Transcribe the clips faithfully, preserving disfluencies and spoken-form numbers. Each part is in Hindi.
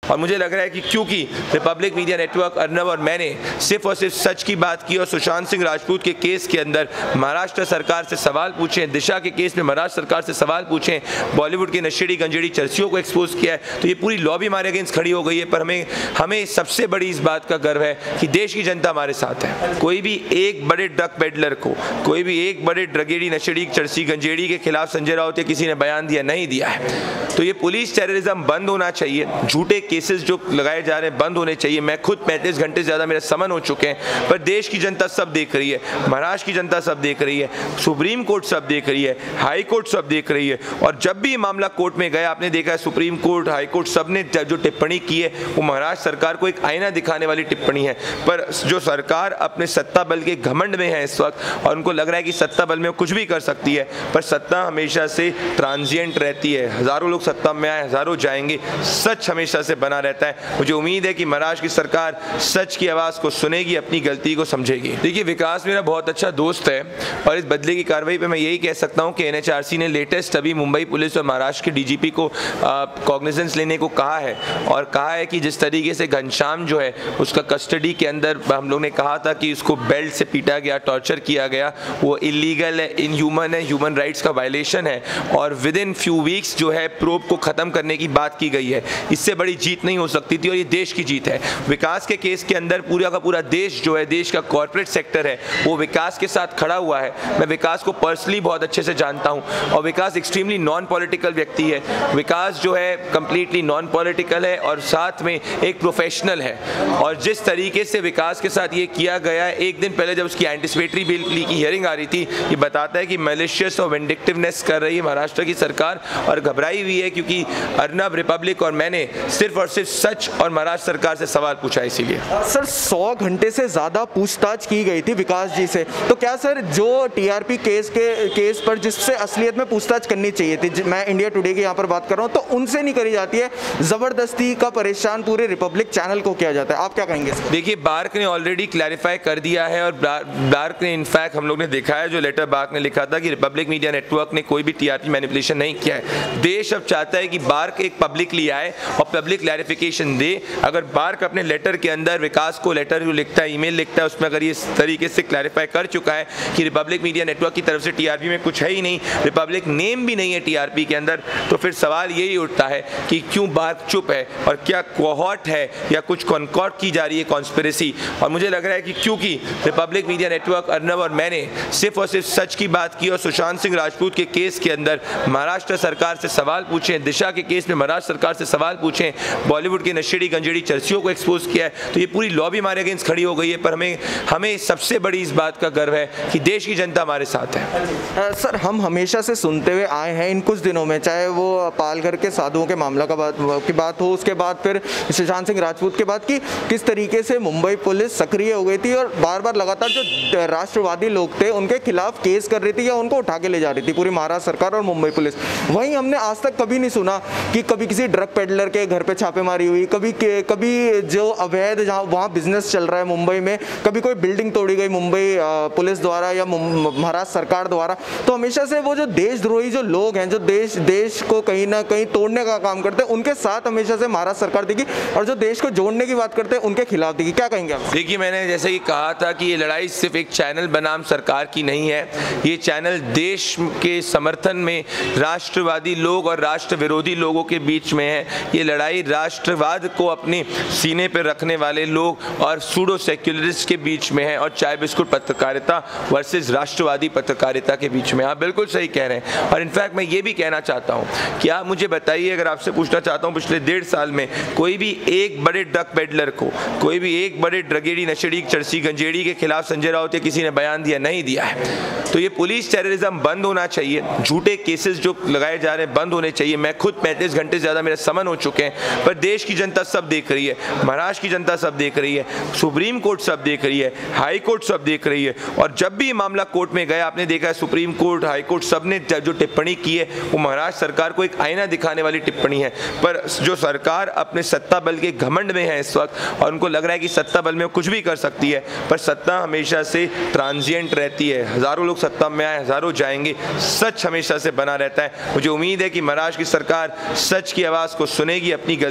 और मुझे लग रहा है कि क्योंकि रिपब्लिक मीडिया नेटवर्क, अर्नब और मैंने सिर्फ और सिर्फ सच की बात की और सुशांत सिंह राजपूत के केस के अंदर महाराष्ट्र सरकार से सवाल पूछे, दिशा के केस में महाराष्ट्र सरकार से सवाल पूछे, बॉलीवुड के नशेड़ी गंजेड़ी चर्चियों को एक्सपोज किया है, तो ये पूरी लॉबी हमारे अगेंस्ट खड़ी हो गई है। पर हमें हमें सबसे बड़ी इस बात का गर्व है कि देश की जनता हमारे साथ है। कोई भी एक बड़े ड्रग पेडलर को, कोई भी एक बड़े ड्रगेड़ी नशेड़ी चर्ची गंजेड़ी के खिलाफ संजय राउत या किसी ने बयान दिया नहीं दिया है। तो ये पुलिस टेररिज्म बंद होना चाहिए, झूठे केसेस जो लगाए जा रहे हैं बंद होने चाहिए। मैं खुद पैंतीस घंटे से ज़्यादा मेरे समन हो चुके हैं, पर देश की जनता सब देख रही है, महाराष्ट्र की जनता सब देख रही है, सुप्रीम कोर्ट सब देख रही है, हाई कोर्ट सब देख रही है। और जब भी मामला कोर्ट में गया, आपने देखा है सुप्रीम कोर्ट, हाई कोर्ट सब ने जो टिप्पणी की है वो महाराष्ट्र सरकार को एक आईना दिखाने वाली टिप्पणी है। पर जो सरकार अपने सत्ता बल के घमंड में है इस वक्त और उनको लग रहा है कि सत्ता बल में कुछ भी कर सकती है, पर सत्ता हमेशा से ट्रांजिएंट रहती है। हजारों लोग सत्ता में आए, हजारों जाएंगे, सच हमेशा से बना रहता है। मुझे उम्मीद है कि महाराष्ट्र की सरकार सच की आवाज़ को सुनेगी, अपनी गलती को समझेगी। देखिए, विकास मेरा बहुत अच्छा दोस्त है और इस बदले की कार्रवाई पे मैं यही कह सकता हूँ कि एनएचआरसी ने लेटेस्ट अभी मुंबई पुलिस और महाराष्ट्र के डीजीपी को कॉग्निजेंस लेने को कहा है और कहा है कि जिस तरीके से घनश्याम जो है उसका कस्टडी के अंदर हम लोग ने कहा था कि उसको बेल्ट से पीटा गया, टॉर्चर किया गया, वो इलीगल है, इनह्यूमन है, ह्यूमन राइट्स का वायलेशन है और विद इन फ्यू वीक्स जो है प्रोब को खत्म करने की बात की गई है। इससे बड़ी जीत नहीं हो सकती थी और ये देश की जीत है। विकास के केस के अंदर पूरा का पूरा देश जो है, देश का कॉर्पोरेट सेक्टर है, वो विकास के साथ खड़ा हुआ है। मैं विकास को पर्सनली बहुत अच्छे से जानता हूँ और विकास एक्सट्रीमली नॉन पॉलिटिकल व्यक्ति है। विकास जो है कंप्लीटली नॉन पॉलिटिकल है और साथ में एक प्रोफेशनल है। और जिस तरीके से विकास के साथ ये किया गया है, एक दिन पहले जब उसकी एंटिसिपेटरी बिल की हियरिंग आ रही थी, ये बताता है कि मैलिशियस और विंडिक्टिवनेस कर रही है महाराष्ट्र की सरकार और घबराई हुई है, क्योंकि अर्नब, रिपब्लिक और मैंने सिर्फ और सिर्फ सच और महाराष्ट्र सरकार से सवाल पूछा। इसीलिए सर सौ घंटे से ज़्यादा पूछताछ की गई थी विकास जी से, तो क्या सर जो टीआरपी केस के केस पर जिससे असलियत में पूछताछ करनी चाहिए थी, मैं इंडिया टुडे की यहाँ पर बात कर रहा हूँ, तो उनसे नहीं करी जाती है, ज़बरदस्ती का परेशान पूरे रिपब्लिक चैनल को किया जाता है, आप क्या कहेंगे? देखिए, बार्क ने ऑलरेडी क्लैरिफाई कर दिया है और बार्क ने इनफैक्ट हम लोग ने देखा है जो लेटर बार्क ने लिखा था कि रिपब्लिक मीडिया नेटवर्क ने कोई भी टीआरपी मैनिपुलेशन नहीं किया है। देश अब चाहता है कि बार्क एक पब्लिकली आए और पब्लिक क्लैरिफिकेशन दे। अगर बार्क अपने लेटर के अंदर विकास को लेटर जो लिखता है, ईमेल लिखता है, उसमें अगर ये इस तरीके से क्लैरिफाई कर चुका है कि रिपब्लिक मीडिया नेटवर्क की तरफ से टीआरपी में कुछ है ही नहीं, रिपब्लिक नेम भी नहीं है टीआरपी के अंदर, तो फिर सवाल यही उठता है कि क्यों बार्क चुप है और क्या कोहॉर्ट है या कुछ कॉन्कॉर्ड की जा रही है कॉन्स्पिरेसी। और मुझे लग रहा है कि क्योंकि रिपब्लिक मीडिया नेटवर्क, अर्नब और मैंने सिर्फ और सिर्फ सच की बात की और सुशांत सिंह राजपूत के केस के अंदर महाराष्ट्र सरकार से सवाल पूछे, दिशा के केस में महाराष्ट्र सरकार से सवाल पूछे, बॉलीवुड के नशेड़ी गंजेड़ी चर्चियों को एक्सपोज किया है, तो ये पूरी लॉबी हमारे अगेंस्ट खड़ी हो गई है। पर हमें हमें सबसे बड़ी इस बात का गर्व है कि देश की जनता हमारे साथ है। सर, हम हमेशा से सुनते हुए आए हैं इन कुछ दिनों में, चाहे वो पालघर के साधुओं के मामला का बात की बात हो, उसके बाद फिर सुशांत सिंह राजपूत के बाद की किस तरीके से मुंबई पुलिस सक्रिय हो गई थी और बार बार लगातार जो राष्ट्रवादी लोग थे उनके खिलाफ केस कर रही थी या उनको उठा के ले जा रही थी पूरी महाराष्ट्र सरकार और मुंबई पुलिस। वहीं हमने आज तक कभी नहीं सुना कि कभी किसी ड्रग पेडलर के घर पे छापेमारी हुई, कभी कभी जो अवैध जहाँ वहाँ बिजनेस चल रहा है मुंबई में, कभी कोई बिल्डिंग तोड़ी गई मुंबई पुलिस द्वारा या महाराष्ट्र सरकार द्वारा। तो हमेशा से वो जो देशद्रोही जो लोग हैं, जो देश देश को कहीं ना कहीं तोड़ने का काम करते हैं, उनके साथ हमेशा से महाराष्ट्र सरकार दिखी और जो देश को जोड़ने की बात करते हैं उनके खिलाफ दिखी। क्या कहेंगे आप? देखिए, मैंने जैसे कि कहा था कि ये लड़ाई सिर्फ एक चैनल बनाम सरकार की नहीं है, ये चैनल देश के समर्थन में राष्ट्रवादी लोग और राष्ट्र विरोधी लोगों के बीच में है। ये लड़ाई राष्ट्रवाद को अपने सीने पर रखने वाले लोग और सूडो सेक्युलरिस्ट के बीच में है और चाय बिस्कुट पत्रकारिता वर्सेस राष्ट्रवादी पत्रकारिता के बीच में। आप बिल्कुल सही कह रहे हैं और इनफैक्ट मैं ये भी कहना चाहता हूँ कि आप मुझे बताइए, अगर आपसे पूछना चाहता हूँ पिछले डेढ़ साल में कोई भी एक बड़े ड्रग पेडलर को, कोई भी एक बड़े ड्रगेड़ी नशेड़ी चर्ची गंजेड़ी के खिलाफ संजय राउत या किसी ने बयान दिया नहीं दिया है। तो ये पुलिस टेररिज्म बंद होना चाहिए, झूठे केसेस जो लगाए जा रहे हैं बंद होने चाहिए। मैं खुद पैंतीस घंटे से ज़्यादा मेरे समन हो चुके हैं, पर देश की जनता सब देख रही है, महाराष्ट्र की जनता सब देख रही है, सुप्रीम कोर्ट सब देख रही है, हाई कोर्ट सब देख रही है। और जब भी मामला कोर्ट में गया, आपने देखा है सुप्रीम कोर्ट, हाई कोर्ट सब ने जो टिप्पणी की है वो महाराष्ट्र सरकार को एक आईना दिखाने वाली टिप्पणी है। पर जो सरकार अपने सत्ता बल के घमंड में है इस वक्त और उनको लग रहा है कि सत्ता बल में कुछ भी कर सकती है, पर सत्ता हमेशा से ट्रांजिएंट रहती है। हजारों लोग सत्ता में आए, हजारों जाएंगे, सच हमेशा से बना रहता है। मुझे उम्मीद है कि महाराष्ट्र की सरकार सच की आवाज़ को सुनेगी, अपनी गलती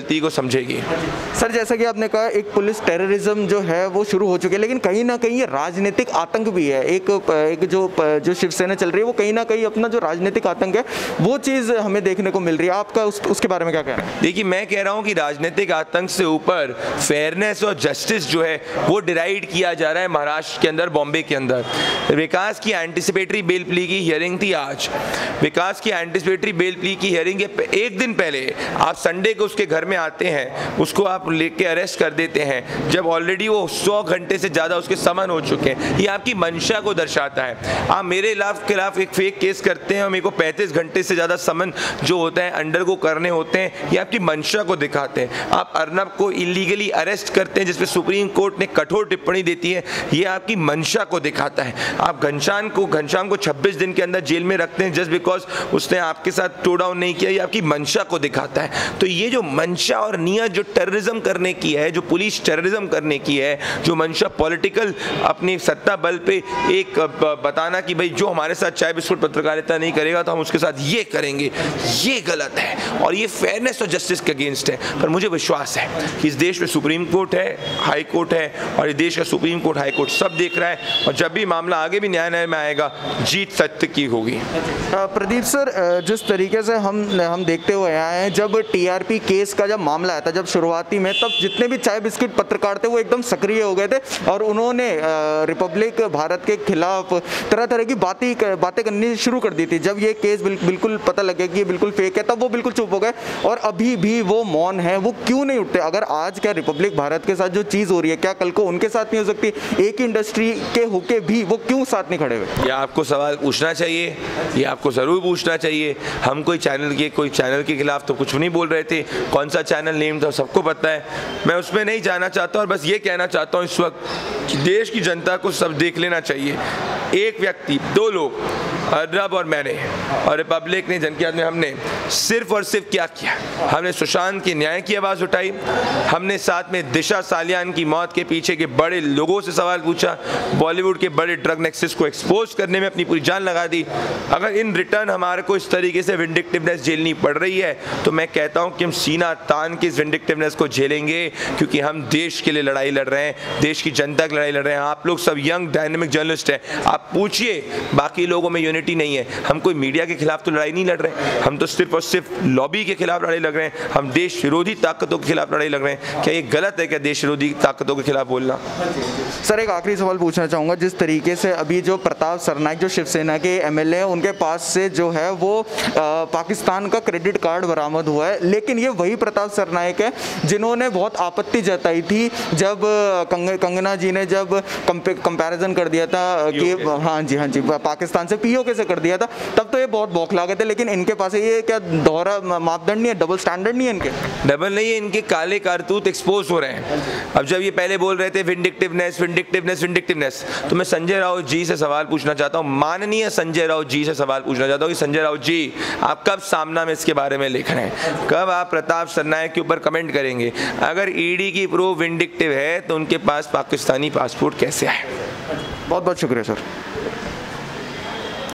गलती को समझेगी। सर, जैसा कि आपने कहा, एक पुलिस टेररिज्म जो है वो शुरू हो चुकी है, लेकिन कहीं ना कहीं ये राजनीतिक आतंक भी है। एक एक जो जो शिवसेना चल रही है वो कहीं ना कहीं अपना जो राजनीतिक आतंक है वो चीज़ हमें देखने को मिल रही है। आपका उस, उसके बारे में क्या कहना है? देखिए, मैं कह रहा हूँ कि राजनीतिक आतंक से ऊपर फेयरनेस और जस्टिस जो है वो डिराइड किया जा रहा है महाराष्ट्र के अंदर, बॉम्बे के अंदर। विकास की एंटिसिपेटरी बेल प्ली की हियरिंग थी आज। विकास की एंटिसिपेटरी बेल प्ली की हियरिंग के एक दिन पहले आप संडे को उसके घर में आते हैं, उसको आप लेके अरेस्ट कर देते हैं, जब ऑलरेडी वो सौ घंटे से ज़्यादा उसके समन हो चुके हैं। ये आपकी मंशा को दर्शाता है। आप मेरे खिलाफ एक फेक केस करते हैं और मेरे को पैंतीस घंटे से ज़्यादा समन जो होता है अंडर को करने होते हैं, ये आपकी मंशा को दिखाते हैं। आप अर्नब को इलीगली अरेस्ट करते हैं जिसपे सुप्रीम कोर्ट ने कठोर टिप्पणी देती है, ये आपकी मंशा को दिखाता है। आप घनश्याम को घनश्याम को छब्बीस दिन के अंदर जेल में रखते हैं जस्ट बिकॉज उसने आपके साथ टो डाउन नहीं किया, ये आपकी मंशा को दिखाता है। तो ये जो मंशा और नियत जो टेररिज्म करने की है, जो पुलिस टेररिज्म करने की है, जो मंशा पॉलिटिकल अपनी सत्ता बल पे एक बताना कि भाई जो हमारे साथ चाय बिस्कुट पत्रकारिता नहीं करेगा तो हम उसके साथ ये करेंगे, ये गलत है और ये फेयरनेस और जस्टिस के अगेंस्ट है। पर मुझे विश्वास है कि इस देश में सुप्रीम कोर्ट है, हाई कोर्ट है और इस देश का सुप्रीम कोर्ट, हाई कोर्ट सब देख रहा है और जब भी मामला आगे भी न्यायालय में आएगा, जीत सत्य की होगी। प्रदीप सर, जिस तरीके से हम हम देखते हुए आए हैं, जब टीआरपी केस का जब मामला आया था, जब शुरुआती में, तब जितने भी चाय बिस्किट पत्रकार थे वो एकदम सक्रिय हो गए थे और उन्होंने रिपब्लिक भारत के खिलाफ तरह तरह की बातें बातें करनी शुरू कर दी थी। जब ये केस बिल, बिल्कुल पता लगे कि ये बिल्कुल फेक है, तब वो बिल्कुल चुप हो गए और अभी भी वो मौन है। वो क्यों नहीं उठते? अगर आज क्या रिपब्लिक भारत के साथ जो चीज़ हो रही है, क्या कल को उनके साथ नहीं हो सकती? एक ही इंडस्ट्री के होके भी वो क्यों साथ नहीं खड़े हुए? ये आपको सवाल पूछना चाहिए, ये आपको ज़रूर पूछना चाहिए। हम कोई चैनल के कोई चैनल के खिलाफ तो कुछ नहीं बोल रहे थे। कौन सा चैनल नेम था सबको पता है, मैं उसमें नहीं जाना चाहता और बस ये कहना चाहता हूँ इस वक्त कि देश की जनता को सब देख लेना चाहिए। एक व्यक्ति, दो लोग, अर्नब और मैंने और रिपब्लिक ने, जनकियात में हमने सिर्फ और सिर्फ क्या किया? हमने सुशांत के न्याय की आवाज़ उठाई, हमने साथ में दिशा सालियान की मौत के पीछे के बड़े लोगों से सवाल पूछा, बॉलीवुड के बड़े ड्रग नेक्सस को एक्सपोज करने में अपनी पूरी जान लगा दी। अगर इन रिटर्न हमारे को इस तरीके से विंडिक्टिवनेस झेलनी पड़ रही है तो मैं कहता हूँ कि हम सीना तान के इस विंडिक्टिवनेस को झेलेंगे, क्योंकि हम देश के लिए लड़ाई लड़ रहे हैं, देश की जनता की लड़ाई लड़ रहे हैं। आप लोग सब यंग डायनेमिक जर्नलिस्ट हैं, आप पूछिए, बाकी लोगों में यूनिटी नहीं है। हम कोई मीडिया के खिलाफ तो लड़ाई नहीं लड़ रहे, हम तो सिर्फ और सिर्फ लॉबी के खिलाफ लड़ाई लड़ रहे हैं, हम देश विरोधी ताकतों के खिलाफ लड़ाई लड़ रहे हैं। क्या ये गलत है क्या देश विरोधी ताकतों के खिलाफ बोलना? सर, एक आखिरी सवाल पूछना चाहूँगा। जिस तरीके से अभी जो प्रताप सरनाइक जो शिवसेना के एमएलए हैं, उनके पास से जो है वो आ, पाकिस्तान का क्रेडिट कार्ड बरामद हुआ है, लेकिन ये वही प्रताप सरनाइक है जिन्होंने बहुत आपत्ति जताई थी जब कंग, कंगना जी ने जब कंपैरिजन कर दिया था कि हाँ जी हाँ जी पाकिस्तान से पीओके से कर दिया था, तब तो ये बहुत बौखला गए थे। लेकिन इनके पास ये क्या दोहरा मापदंड नहीं है, डबल स्टैंडर्ड नहीं है? इनके डबल नहीं है, इनके काले कारतूत एक्सपोज हो रहे हैं। अब जब ये पहले बोल रहे थे विंडिक्टिवनेस विंडिक्टिवनेस विंडिक्टिवनेस, तो मैं संजय राउत जी से सवाल पूछना चाहता हूँ, माननीय संजय राउत जी से सवाल पूछना चाहता हूँ कि संजय राउत जी, आप कब सामना में इसके बारे में लिख रहे हैं? कब आप प्रताप सरनाइक के ऊपर कमेंट करेंगे? अगर ईडी की प्रो विंडिक्टिव है तो उनके पास पाकिस्तानी पासपोर्ट कैसे आए? बहुत बहुत शुक्रिया सर।